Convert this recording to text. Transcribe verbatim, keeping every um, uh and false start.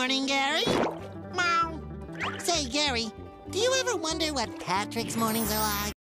morning, Gary. Meow. Say, Gary, do you ever wonder what Patrick's mornings are like?